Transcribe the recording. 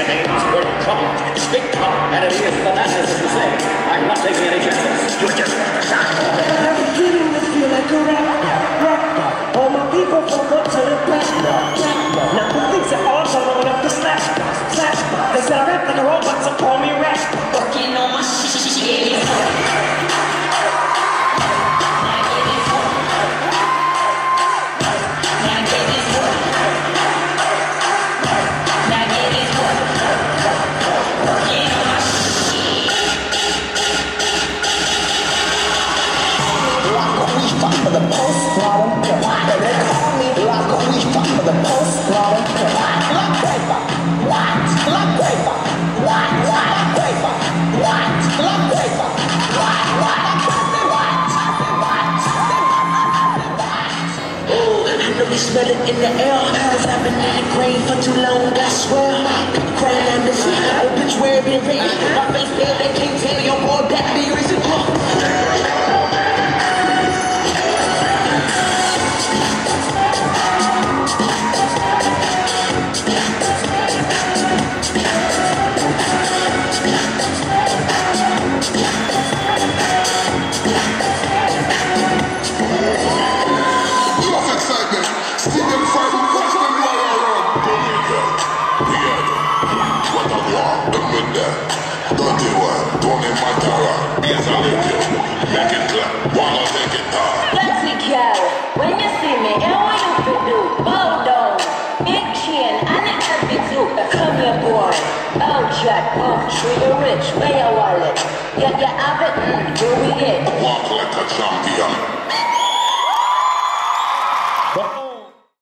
names, we're in trouble. Big trouble. And it is the masses, as you say. I'm not taking any chances. You're just shot. I'm beginning to feel like a rapper. All my people from up to the back. Now the things are all going up the slash. They said I rap like a robot, so call me rap. Working on my shit. For the postmodern, they call me La Queefa for the postmodern. Black paper, what? Black paper, what? Black paper, what? Black paper, what? Oh, I know you smell it in the air. Cause I've been in the grave for too long, I swear. Crying on this shit, oh bitch, where it been raised. My face there, they can't tell your boy that the reason. Dirty one, don't in my tower. Yes, I live here. Make it clap, wanna make it hard. Sexy girl, when you see me, how you feel do? Bow down, big chain, and it heavy too. Come here, boy. Bow jack, tree rich, where your wallet? Yeah, you have it,